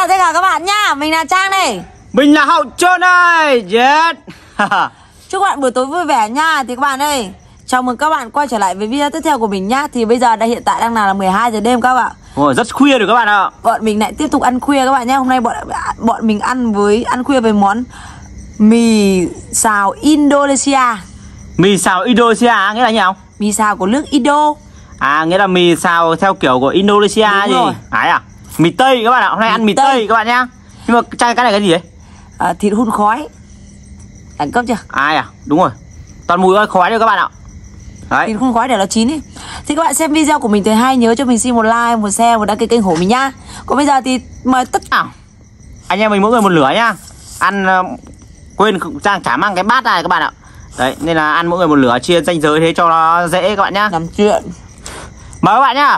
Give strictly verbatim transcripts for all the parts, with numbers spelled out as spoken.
tất cả các bạn nhá. Mình là Trang này. Mình là Hậu Trôn ơi. Yes. Chúc các bạn buổi tối vui vẻ nha. Thì các bạn ơi, chào mừng các bạn quay trở lại với video tiếp theo của mình nhá. Thì bây giờ đã hiện tại đang là mười hai giờ đêm các bạn. Ôi, rất khuya rồi các bạn ạ. Bọn mình lại tiếp tục ăn khuya các bạn nhé. Hôm nay bọn bọn mình ăn với ăn khuya với món mì xào Indonesia. Mì xào Indonesia nghĩa là như nào? Mì xào của nước Indo. À, nghĩa là mì xào theo kiểu của Indonesia. Đúng gì rồi. Đấy à? Mì Tây các bạn ạ. Hôm nay mì ăn mì Tây. Tây các bạn nhá. Nhưng mà cái này cái gì đấy? À, thịt hun khói. Đẳng cấp chưa? Ai à? Đúng rồi. Toàn mùi ơi khói rồi các bạn ạ. Đấy. Thịt hun khói để nó chín đi. Thì các bạn xem video của mình thấy hay nhớ cho mình xin một like, một share, một đăng ký kênh của mình nhá. Còn bây giờ thì mời tất cả anh em mình mỗi người một lửa nhá. Ăn uh, quên Trang chả mang cái bát này các bạn ạ. Đấy, nên là ăn mỗi người một lửa, chia ranh giới thế cho nó dễ các bạn nhá. làm chuyện. Mời các bạn nhá.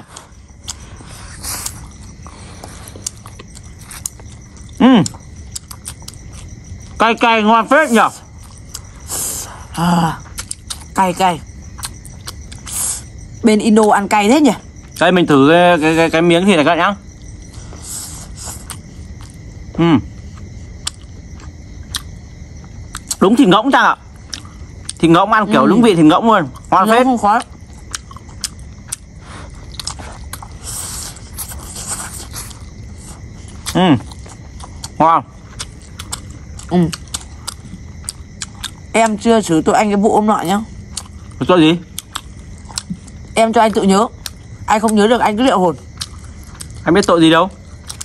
Ừm. Cay cay ngon phết nhỉ. À, cay cay. Bên Indo ăn cay thế nhỉ? Đây mình thử cái cái cái, cái miếng thịt này các bạn nhá. Ừm. Đúng thịt ngỗng Trang ạ. Thịt ngỗng ăn kiểu ừ. đúng vị thịt ngỗng luôn, ngon phết. Không khó. Ừm. Ngon. Ừ. Em chưa xử tụi anh cái vụ hôm nọ nhá. Tội gì? Em cho anh tự nhớ. Anh không nhớ được anh cứ liệu hồn. Anh biết tội gì đâu.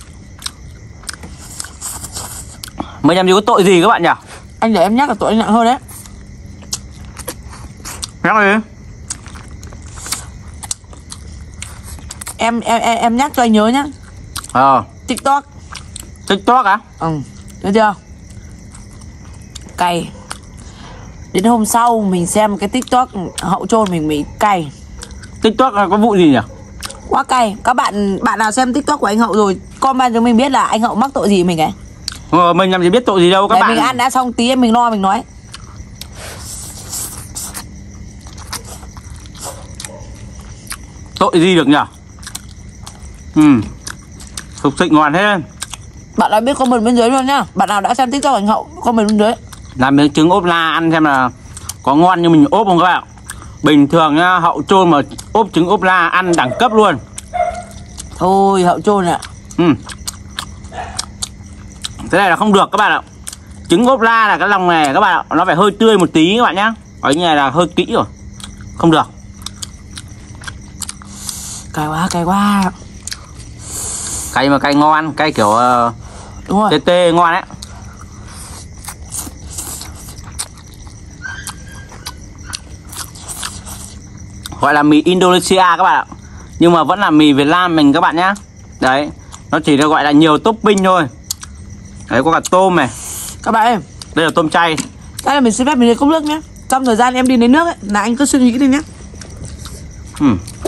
Mới nhầm gì có tội gì các bạn nhỉ? Anh để em nhắc là tội anh nặng hơn đấy. Nhắc gì? Em em em, em nhắc cho anh nhớ nhá. Ờ. À. TikTok. TikTok á? Ừ. Thấy chưa? Cay. Đến hôm sau mình xem cái TikTok Hậu Trôn mình bị cay. TikTok có vụ gì nhỉ? Quá cay. Các bạn bạn nào xem TikTok của anh Hậu rồi comment cho mình biết là anh Hậu mắc tội gì mình ấy. Ờ, mình làm gì biết tội gì đâu các Để bạn. mình ăn đã xong tí em mình lo mình nói. Tội gì được nhỉ? Ừ. Thực sự ngon thế. Bạn nào biết comment bên dưới luôn nhá. Bạn nào đã xem TikTok anh Hậu comment bên dưới. Làm miếng trứng ốp la ăn xem là có ngon như mình ốp không các bạn. Bình thường nhá, Hậu Trôn mà ốp trứng ốp la ăn đẳng cấp luôn. Thôi Hậu Trôn ạ. Ừ. Thế này là không được các bạn ạ. Trứng ốp la là cái lòng này các bạn ạ, nó phải hơi tươi một tí các bạn nhá. Ở như này là hơi kỹ rồi. Không được. Cay quá, cay quá. Cay mà cay ngon, cay kiểu uh, đúng rồi. tê tê ngon đấy. Gọi là mì Indonesia các bạn ạ. Nhưng mà vẫn là mì Việt Nam mình các bạn nhá. Đấy, nó chỉ được gọi là nhiều topping thôi. Đấy, có cả tôm này. Các bạn ơi, đây là tôm chay. Đây là mình xin phép mình lấy cốc nước nhé. Trong thời gian em đi lấy nước ấy, là anh cứ suy nghĩ đi nhé. Ừ.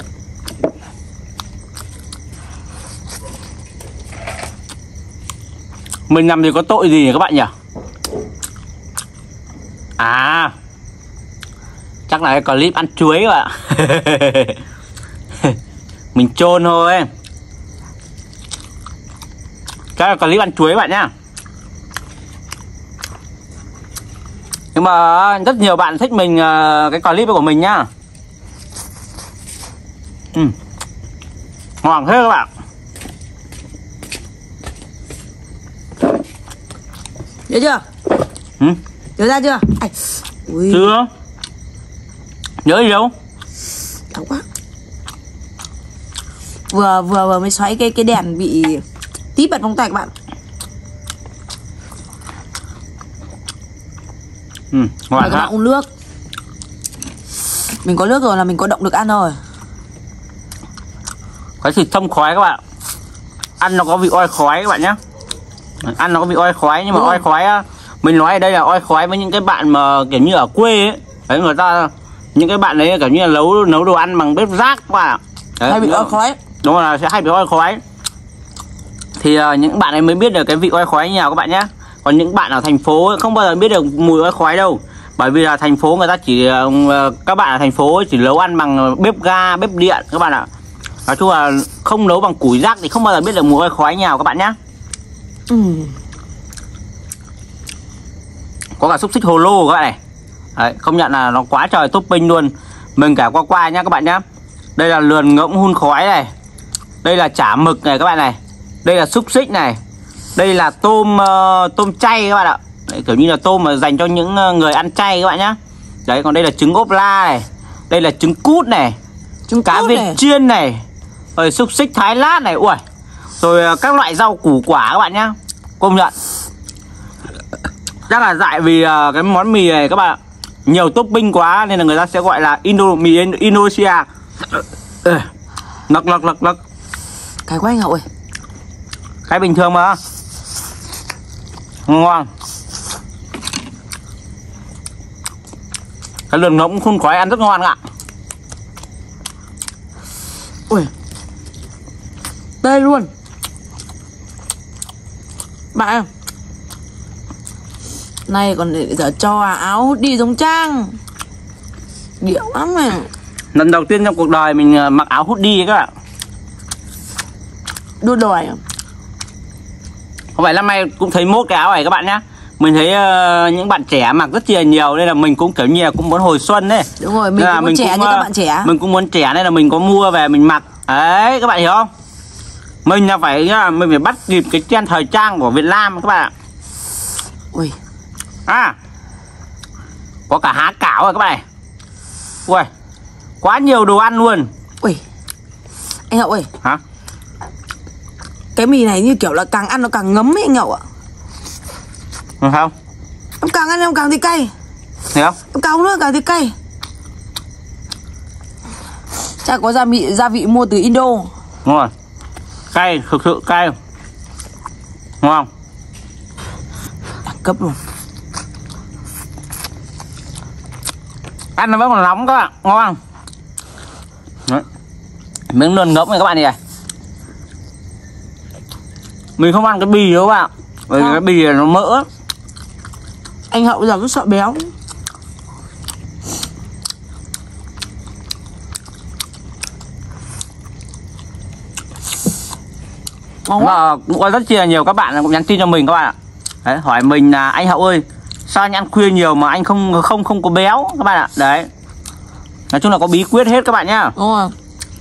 Mình làm gì có tội gì nhỉ các bạn nhỉ? À, chắc là cái clip ăn chuối các bạn. Mình trôn thôi. Chắc là clip ăn chuối các bạn nhá. Nhưng mà rất nhiều bạn thích mình cái clip của mình nhá. Ừ. Ngon thế các bạn. Nhớ chưa? Ừ? Nhớ ra chưa? Ai... Ui. Chưa. Nhớ gì đâu. Đau quá. Vừa vừa vừa mới xoáy cái cái đèn bị tí bật vòng tay các bạn. Ừ, ngon các bạn uống nước. Mình có nước rồi là mình có động lực ăn rồi. Cái thịt thơm khói các bạn. Ăn nó có vị oi khói các bạn nhé. Ăn nó có vị oi khói. Nhưng mà oi khói mình nói ở đây là oi khói với những cái bạn mà kiểu như ở quê ấy. Đấy, người ta những cái bạn đấy kiểu như là nấu nấu đồ ăn bằng bếp rác các bạn. Đấy, hay bị oi khói. Đúng rồi, sẽ hay bị oi khói. Thì uh, những bạn ấy mới biết được cái vị oi khói như nào các bạn nhé. Còn những bạn ở thành phố không bao giờ biết được mùi oi khói đâu. Bởi vì là thành phố người ta chỉ uh, các bạn ở thành phố chỉ nấu ăn bằng bếp ga, bếp điện các bạn ạ. Nói chung là không nấu bằng củi rác thì không bao giờ biết được mùi oi khói như nào các bạn nhé. Ừ. Có cả xúc xích hồ lô các bạn này. Đấy, không nhận là nó quá trời topping luôn. Mình cả qua qua nhá các bạn nhá. Đây là lườn ngỗng hun khói này. Đây là chả mực này các bạn này. Đây là xúc xích này. Đây là tôm uh, tôm chay các bạn ạ. Đấy, kiểu như là tôm mà dành cho những người ăn chay các bạn nhá. Đấy, còn đây là trứng ốp la này. Đây là trứng cút này. Trứng cá Việt này. Chiên này. Rồi xúc xích thái lát này. Ui. Rồi các loại rau củ quả các bạn nhá. Công nhận. Chắc là tại vì uh, cái món mì này các bạn ạ, nhiều topping quá nên là người ta sẽ gọi là Indo mì Indonesia. Lật lật lật lật. Cái của anh Hậu ơi. Cái bình thường mà. Ngon. Cái lườn ngỗng hun khói ăn rất ngon ạ. Ui. Đây luôn. Bạn này còn để giờ cho áo hút đi giống Trang. Điệu lắm này. Lần đầu tiên trong cuộc đời mình mặc áo hút đi các bạn. Đua đòi. Không phải năm nay cũng thấy mốt cái áo này các bạn nhá. Mình thấy uh, những bạn trẻ mặc rất là nhiều nên là mình cũng kiểu như là cũng muốn hồi xuân đấy. Đúng rồi, mình cũng muốn trẻ cũng, như các bạn trẻ. Mình cũng muốn trẻ nên là mình có mua về mình mặc. Đấy các bạn hiểu không? Mình là phải mình phải bắt kịp cái trend thời trang của Việt Nam các bạn ạ. Ui. À. Có cả há cảo rồi các bạn này. Ui. Quá nhiều đồ ăn luôn. Ui. Anh Hậu ơi. Hả? Cái mì này như kiểu là càng ăn nó càng ngấm ấy anh Hậu ạ. Được không? Em càng ăn em càng thấy cay. Thấy không? Em càng nữa càng thấy cay. Chắc có gia vị gia vị mua từ Indo. Đúng rồi. Cay, thực sự cay. Đúng không? Đẳng cấp luôn. Ăn nó vẫn còn nóng các bạn, ngon. Đấy. Miếng lườn ngỗng này các bạn này. Mình không ăn cái bì đâu các bạn. Bởi vì cái bì này nó mỡ. Anh Hậu giờ cứ sợ béo. Mà cũng có rất là nhiều các bạn cũng nhắn tin cho mình các bạn ạ. Đấy, hỏi mình là anh Hậu ơi, sao anh ăn khuya nhiều mà anh không không không có béo các bạn ạ. Đấy. Nói chung là có bí quyết hết các bạn nhá. Đúng rồi.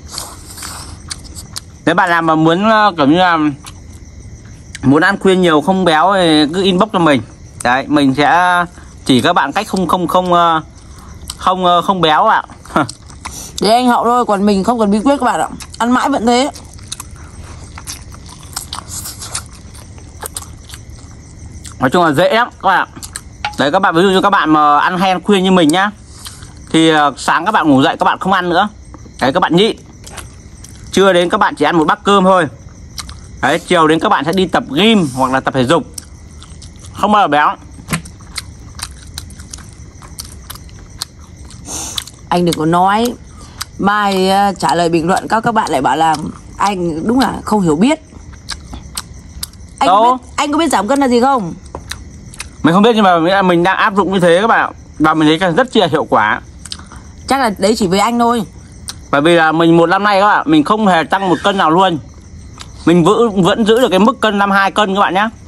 Nếu bạn nào mà muốn kiểu như là muốn ăn khuya nhiều không béo thì cứ inbox cho mình. Đấy, mình sẽ chỉ các bạn cách không không không không không béo ạ. Để anh Hậu thôi, còn mình không cần bí quyết các bạn ạ. Ăn mãi vẫn thế. Nói chung là dễ lắm các bạn ạ. Đấy, các bạn ví dụ như các bạn mà ăn hay ăn khuya như mình nhá, thì sáng các bạn ngủ dậy các bạn không ăn nữa. Đấy, các bạn nhịn. Trưa đến các bạn chỉ ăn một bát cơm thôi. Đấy, chiều đến các bạn sẽ đi tập gym hoặc là tập thể dục. Không bao giờ béo. Anh đừng có nói mai uh, trả lời bình luận các các bạn lại bảo là anh đúng là không hiểu biết. Anh có biết, anh có biết giảm cân là gì không? Mình không biết nhưng mà mình đang áp dụng như thế các bạn. Và mình thấy rất là hiệu quả. Chắc là đấy chỉ với anh thôi. Bởi vì là mình một năm nay các bạn, mình không hề tăng một cân nào luôn. Mình vẫn, vẫn giữ được cái mức cân năm mươi hai cân các bạn nhé.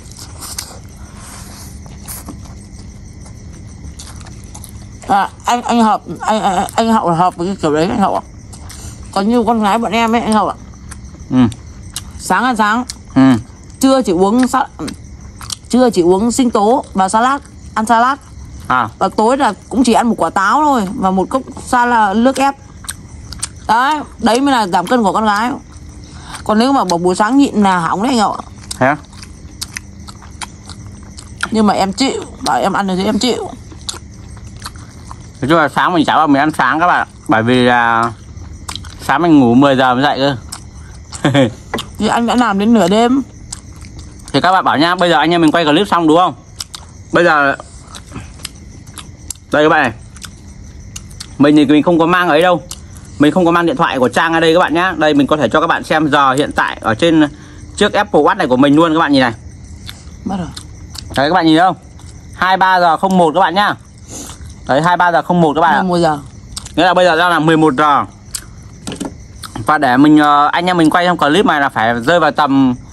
À, anh anh hợp anh anh, anh Hậu là hợp với cái kiểu đấy anh Hậu ạ. Còn như con gái bọn em ấy anh Hậu ạ. Ừ. Sáng ăn sáng. Ừ. Trưa chỉ uống sa... trưa chỉ uống sinh tố và salad, ăn salad. À. Và tối là cũng chỉ ăn một quả táo thôi và một cốc salad nước ép. Đấy, đấy mới là giảm cân của con gái. Còn nếu mà bỏ buổi sáng nhịn là hỏng đấy anh Hậu ạ. Thế á? Nhưng mà em chịu, bảo em ăn được thì em chịu. Nói chung là sáng mình chả bao mình ăn sáng các bạn. Bởi vì là sáng mình ngủ mười giờ mới dậy cơ. Thì anh đã làm đến nửa đêm. Thì các bạn bảo nha, bây giờ anh em mình quay clip xong đúng không? Bây giờ đây các bạn này, mình thì mình không có mang ấy đâu. Mình không có mang điện thoại của Trang ở đây các bạn nhé. Đây mình có thể cho các bạn xem giờ hiện tại ở trên chiếc Apple Watch này của mình luôn các bạn nhìn này. Bắt rồi. Đấy các bạn nhìn thấy không? hai mươi ba giờ không một các bạn nhá. Đấy hai mươi ba giờ không một các bạn ạ. mười một giờ. Nghĩa là bây giờ đang là mười một giờ. Và để mình anh em mình quay trong clip này là phải rơi vào tầm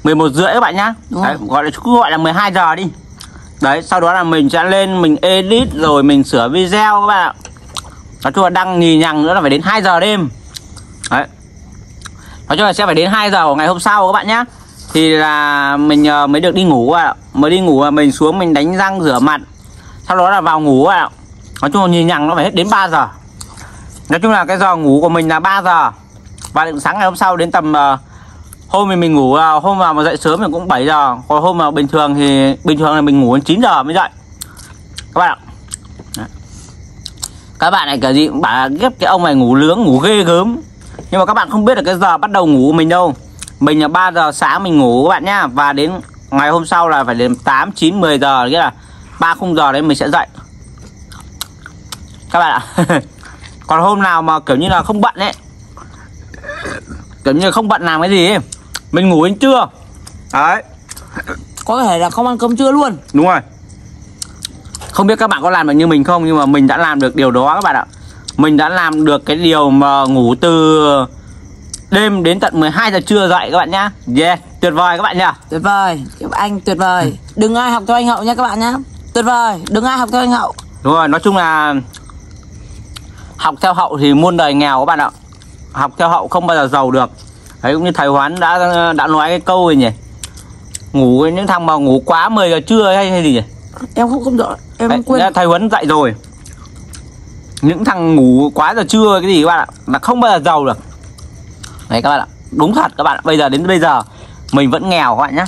mười một rưỡi các bạn nhá. Đấy, gọi là cứ gọi là mười hai giờ đi. Đấy, sau đó là mình sẽ lên mình edit rồi mình sửa video các bạn ạ. Nói chung là đăng nhì nhằng nữa là phải đến hai giờ đêm. Đấy. Nói chung là sẽ phải đến hai giờ của ngày hôm sau các bạn nhá. Thì là mình uh, mới được đi ngủ các bạn ạ. Mới đi ngủ là mình xuống mình đánh răng rửa mặt. Sau đó là vào ngủ các bạn ạ. Nói chung là nhì nhằng nó phải hết đến ba giờ. Nói chung là cái giờ ngủ của mình là ba giờ. Và đến sáng ngày hôm sau đến tầm uh, hôm mình mình ngủ uh, hôm nào mà dậy sớm thì cũng bảy giờ. Còn hôm nào bình thường thì bình thường là mình ngủ đến chín giờ mới dậy. Các bạn ạ. Đấy. Các bạn này cái gì cũng bảo là ghép cái ông này ngủ lướng ngủ ghê gớm. Nhưng mà các bạn không biết là cái giờ bắt đầu ngủ của mình đâu. Mình là ba giờ sáng mình ngủ các bạn nhá. Và đến ngày hôm sau là phải đến tám, chín, mười giờ. Nghĩa là ba khung giờ đấy mình sẽ dậy. Các bạn ạ. Còn hôm nào mà kiểu như là không bận ấy, kiểu như là không bận làm cái gì ấy, mình ngủ đến trưa. Đấy. Có thể là không ăn cơm trưa luôn. Đúng rồi. Không biết các bạn có làm được như mình không. Nhưng mà mình đã làm được điều đó các bạn ạ. Mình đã làm được cái điều mà ngủ từ đêm đến tận mười hai giờ trưa dậy các bạn nhá. Yeah, tuyệt vời các bạn nhá. Tuyệt vời, anh tuyệt vời. Đừng ai học theo anh Hậu nha các bạn nhá. Tuyệt vời, đừng ai học theo anh Hậu. Đúng rồi, nói chung là học theo Hậu thì muôn đời nghèo các bạn ạ. Học theo Hậu không bao giờ giàu được. Đấy, cũng như thầy Hoán đã đã nói cái câu này nhỉ. Ngủ những thằng mà ngủ quá mười giờ trưa hay hay gì nhỉ? Em không không rõ, em Đấy, quên. thầy Huấn dạy rồi. Những thằng ngủ quá giờ trưa cái gì các bạn ạ là không bao giờ giàu được. Đấy các bạn ạ. Đúng thật các bạn ạ. Bây giờ đến bây giờ mình vẫn nghèo các bạn nhé.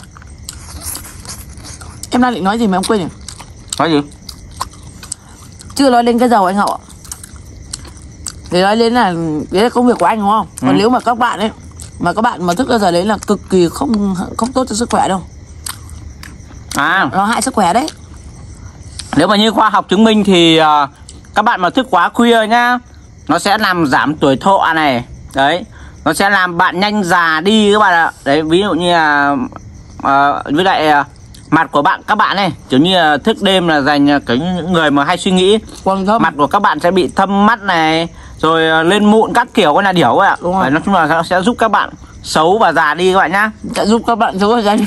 Em đang định nói gì mà em quên rồi. Nói gì? Chưa nói đến cái giàu anh Hậu ạ. Để nói đến là đấy là công việc của anh đúng không? Còn ừ. nếu mà các bạn ấy mà các bạn mà thức ra giờ đấy là cực kỳ không không tốt cho sức khỏe đâu. À, nó hại sức khỏe đấy. Nếu mà như khoa học chứng minh thì uh, các bạn mà thức quá khuya nhá, nó sẽ làm giảm tuổi thọ này. Đấy, nó sẽ làm bạn nhanh già đi các bạn ạ. Đấy, ví dụ như là uh, với lại uh, mặt của bạn các bạn này, kiểu như là thức đêm là dành cái những người mà hay suy nghĩ. Mặt của các bạn sẽ bị thâm mắt này, rồi uh, lên mụn các kiểu con là điểu ạ. Đấy, nói chung là nó sẽ giúp các bạn xấu và già đi các bạn nhá. Sẽ giúp các bạn xấu và già đi.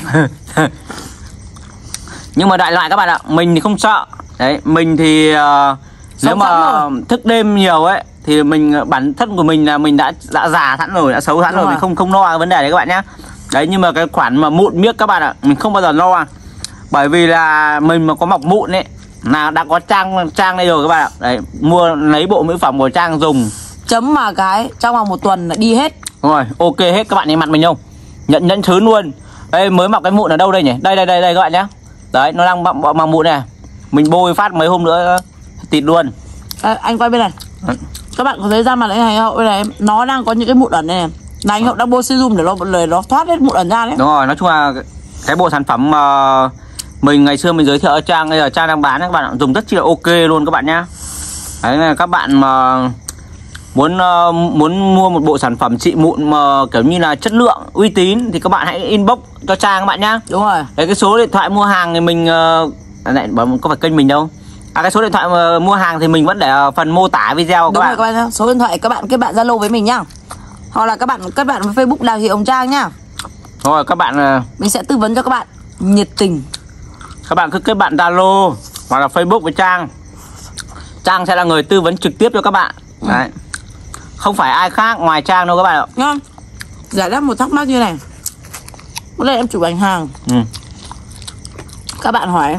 Nhưng mà đại loại các bạn ạ, mình thì không sợ. Đấy, mình thì uh, nếu mà thức đêm nhiều ấy thì mình bản thân của mình là mình đã đã già sẵn rồi, đã xấu sẵn rồi, rồi, mình không không lo cái vấn đề đấy các bạn nhé. Đấy, nhưng mà cái khoản mà mụn miếc các bạn ạ, mình không bao giờ lo. Bởi vì là mình mà có mọc mụn ấy là đã có Trang Trang đây rồi các bạn ạ. Đấy, mua lấy bộ mỹ phẩm của Trang dùng. Chấm mà cái trong vòng một tuần là đi hết. Đúng rồi, ok hết các bạn nhìn mặt mình không? Nhận nhận thứ luôn. Đây mới mọc cái mụn ở đâu đây nhỉ? Đây đây đây đây các bạn nhé. Đấy, nó đang mọc mọc mụn này. Mình bôi phát mấy hôm nữa tịt luôn. À, anh quay bên này. Đấy. Các bạn có thấy da mặt anh Hậu bên này, nó đang có những cái mụn ẩn này. Là anh Hậu đang bôi serum để nó để nó thoát hết mụn ẩn ra đấy. Đúng rồi, nói chung là cái bộ sản phẩm mà mình ngày xưa mình giới thiệu ở Trang, bây giờ Trang đang bán các bạn dùng rất chi là ok luôn các bạn nhá. Đấy, các bạn mà muốn uh, muốn mua một bộ sản phẩm trị mụn mà kiểu như là chất lượng uy tín thì các bạn hãy inbox cho Trang các bạn nhá. Đúng rồi. Đấy, cái số điện thoại mua hàng thì mình uh, này có phải kênh mình đâu. À, cái số điện thoại mà mua hàng thì mình vẫn để ở phần mô tả video các Đúng bạn. rồi các bạn, số điện thoại các bạn kết bạn Zalo với mình nhá. Hoặc là các bạn kết bạn với Facebook Đào Thị Hồng Trang nhá. Rồi các bạn uh, mình sẽ tư vấn cho các bạn nhiệt tình. Các bạn cứ kết bạn Zalo hoặc là Facebook với Trang. Trang sẽ là người tư vấn trực tiếp cho các bạn. Ừ. Đấy. Không phải ai khác ngoài Trang đâu các bạn ạ. Ngon. Giải đáp một thắc mắc như này. Hôm nay em chụp ảnh hàng. Ừ. Các bạn hỏi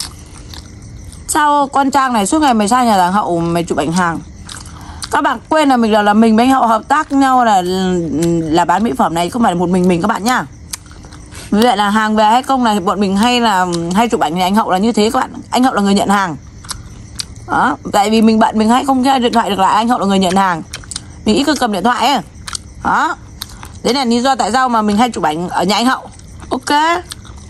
sao con Trang này suốt ngày mày sang nhà thằng Hậu mày chụp ảnh hàng. Các bạn quên là mình là, là mình với anh Hậu hợp tác nhau là là bán mỹ phẩm này, không phải là một mình mình các bạn nhá. Vì vậy là hàng về hay không này bọn mình hay là hay chụp ảnh thì anh Hậu là như thế các bạn. Anh Hậu là người nhận hàng. Đó, tại vì mình bận mình hay không chơi điện thoại được lại, anh Hậu là người nhận hàng. Mình ít cứ cầm điện thoại ấy. Đó. Đấy là lý do tại sao mà mình hay chụp ảnh ở nhà anh Hậu. Ok.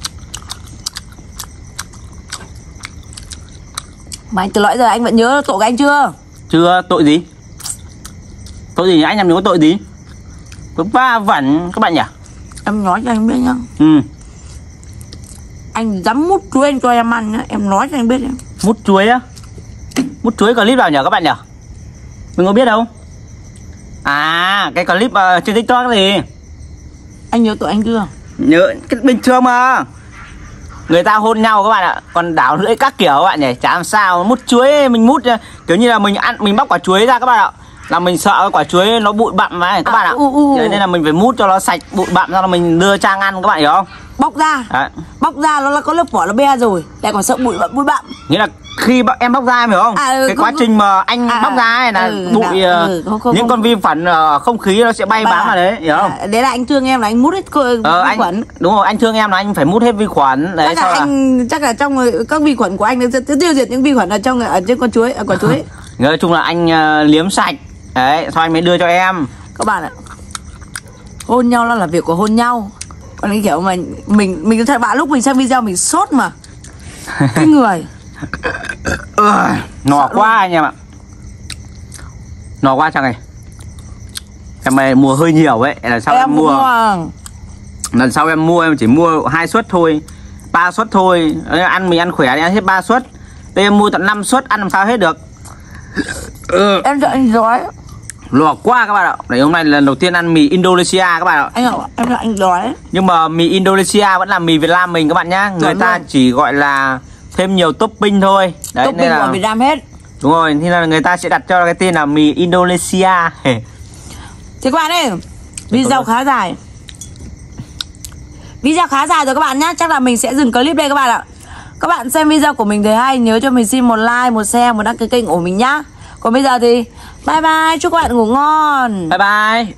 Mà anh từ lõi giờ anh vẫn nhớ tội của anh chưa? Chưa, tội gì? Tội gì nhỉ? Anh làm gì có tội gì? Có va vẩn các bạn nhỉ? Em nói cho anh biết nhá. Ừ. Anh dám mút chuối anh cho em ăn nhá. Em nói cho anh biết nhá. Mút chuối á? Mút chuối clip nào nhỉ các bạn nhỉ? Mình có biết đâu. À, cái clip uh, trên TikTok gì? Anh nhớ tội anh chưa? Nhớ cái bình thường mà. Người ta hôn nhau các bạn ạ, còn đảo lưỡi các kiểu các bạn nhỉ, chả làm sao. Mút chuối mình mút kiểu như là mình ăn, mình bóc quả chuối ra các bạn ạ, là mình sợ cái quả chuối nó bụi bặm mà các à, bạn ạ. Uh, uh. Thế nên là mình phải mút cho nó sạch bụi bặm ra là mình đưa Trang ăn các bạn hiểu không? Bóc ra. Đấy. Bóc ra nó là có lớp vỏ nó be rồi, lại còn sợ bụi bặm bụi bặm. Nghĩa là khi em bóc ra em hiểu không? À, ừ, cái không, quá trình mà anh à, bóc ra này là ừ, bụi đã, ừ, không, không, những không. con vi khuẩn không khí nó sẽ bay bám vào đấy, hiểu không? À, đấy là anh thương em là anh mút hết ờ, vi anh, khuẩn. Đúng rồi, anh thương em là anh phải mút hết vi khuẩn. Đấy, chắc là anh là... chắc là trong các vi khuẩn của anh nó sẽ tiêu diệt những vi khuẩn ở trong ở trên con chuối, ở quả chuối. Nói chung là anh uh, liếm sạch. Đấy, sau anh mới đưa cho em. Các bạn ạ, hôn nhau là, là việc của hôn nhau. Còn cái kiểu mà mình mình thật bạn lúc mình xem video mình sốt mà cái người ừ, nò quá luôn. Anh em ạ, nò quá Trang này. Em này mua hơi nhiều ấy, là sao em, em mua à. Lần sau em mua em chỉ mua hai suất thôi, ba suất thôi. Ăn mình ăn khỏe đi, ăn hết ba suất. Đây em mua tận năm suất, ăn làm sao hết được. ừ. Em sợ anh đói. Lò quá các bạn ạ. Đấy, hôm nay lần đầu tiên ăn mì Indonesia các bạn ạ. Anh ạ, em là anh đói. Nhưng mà mì Indonesia vẫn là mì Việt Nam mình các bạn nhá. Người ta luôn. Chỉ gọi là thêm nhiều topping thôi. Đấy, topping nên là của Việt Nam hết. Đúng rồi, thì là người ta sẽ đặt cho cái tên là mì Indonesia. Thì các bạn ơi, video khá dài. Video khá dài rồi các bạn nhá. Chắc là mình sẽ dừng clip đây các bạn ạ. Các bạn xem video của mình thấy hay, nhớ cho mình xin một like, một share, một đăng ký kênh của mình nhá. Còn bây giờ thì bye bye, chúc các bạn ngủ ngon. Bye bye.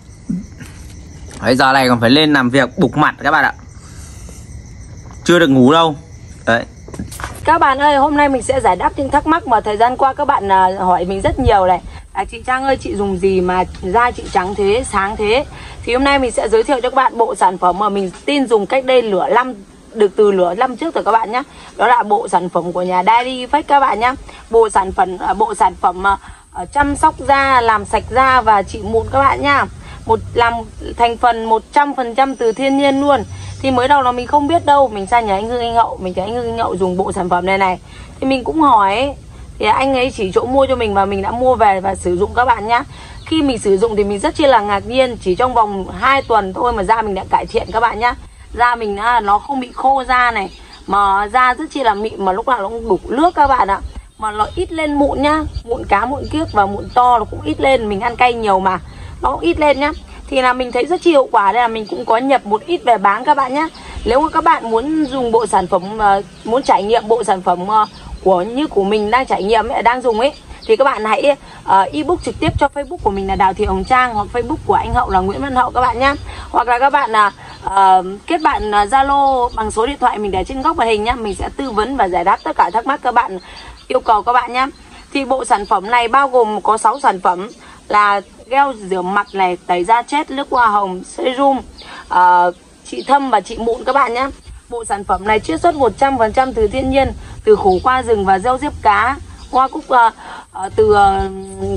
Bây giờ này còn phải lên làm việc bục mặt các bạn ạ. Chưa được ngủ đâu. Đấy. Các bạn ơi, hôm nay mình sẽ giải đáp những thắc mắc mà thời gian qua các bạn hỏi mình rất nhiều này. À, chị Trang ơi, chị dùng gì mà da chị trắng thế, sáng thế? Thì hôm nay mình sẽ giới thiệu cho các bạn bộ sản phẩm mà mình tin dùng cách đây nửa năm, được từ nửa năm trước rồi các bạn nhé. Đó là bộ sản phẩm của nhà Daily Effect các bạn nhé. Bộ sản phẩm bộ sản phẩm uh, chăm sóc da, làm sạch da và trị mụn các bạn nhá. Một làm thành phần một trăm phần trăm từ thiên nhiên luôn. Thì mới đầu là mình không biết đâu, mình sang nhà anh Hưng anh Hậu, mình thấy anh Hưng anh Hậu dùng bộ sản phẩm này này. Thì mình cũng hỏi ấy, thì anh ấy chỉ chỗ mua cho mình và mình đã mua về và sử dụng các bạn nhá. Khi mình sử dụng thì mình rất chi là ngạc nhiên, chỉ trong vòng hai tuần thôi mà da mình đã cải thiện các bạn nhá. Da mình à, nó không bị khô da này, mà da rất chi là mịn, mà lúc nào nó cũng đủ nước các bạn ạ. Mà nó ít lên mụn nhá, mụn cá, mụn kiếc và mụn to nó cũng ít lên. Mình ăn cay nhiều mà nó cũng ít lên nhá. Thì là mình thấy rất chi hiệu quả, đây là mình cũng có nhập một ít về bán các bạn nhá. Nếu mà các bạn muốn dùng bộ sản phẩm, uh, muốn trải nghiệm bộ sản phẩm uh, của như của mình đang trải nghiệm ấy, đang dùng ấy, thì các bạn hãy uh, ebook trực tiếp cho Facebook của mình là Đào Thị Hồng Trang, hoặc Facebook của anh Hậu là Nguyễn Văn Hậu các bạn nhá. Hoặc là các bạn là uh, kết bạn Zalo uh, bằng số điện thoại mình để trên góc màn hình nhá. Mình sẽ tư vấn và giải đáp tất cả thắc mắc các bạn yêu cầu các bạn nhá. Thì bộ sản phẩm này bao gồm có sáu sản phẩm là gel rửa mặt này, tẩy da chết, nước hoa hồng, serum, uh, trị thâm và trị mụn các bạn nhé. Bộ sản phẩm này chiết xuất một trăm phần trăm từ thiên nhiên, từ khổ qua rừng và rêu diếp cá, hoa cúc uh, uh, từ uh,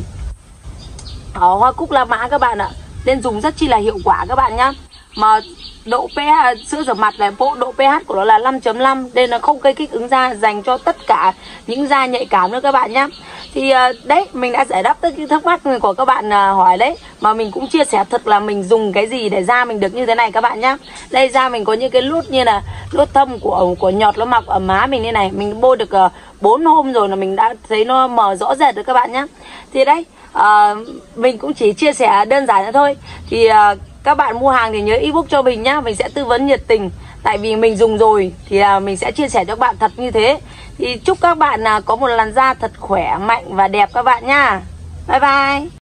uh, hoa cúc La Mã các bạn ạ. Nên dùng rất chi là hiệu quả các bạn nhá. Mà độ pH sữa rửa mặt này, bộ độ pH của nó là năm chấm năm nên nó không gây kích ứng da, dành cho tất cả những da nhạy cảm nữa các bạn nhá. Thì đấy, mình đã giải đáp tất những thắc mắc của các bạn hỏi đấy. Mà mình cũng chia sẻ thật là mình dùng cái gì để da mình được như thế này các bạn nhá. Đây, da mình có những cái nốt như là nốt thâm của của nhọt nó mọc ở má mình như này. Mình bôi được bốn hôm rồi là mình đã thấy nó mờ rõ rệt rồi các bạn nhá. Thì đấy, uh, mình cũng chỉ chia sẻ đơn giản thôi. Thì uh, các bạn mua hàng thì nhớ ebook cho mình nhá. Mình sẽ tư vấn nhiệt tình. Tại vì mình dùng rồi thì uh, mình sẽ chia sẻ cho các bạn thật như thế. Thì chúc các bạn uh, có một làn da thật khỏe, mạnh và đẹp các bạn nha. Bye bye.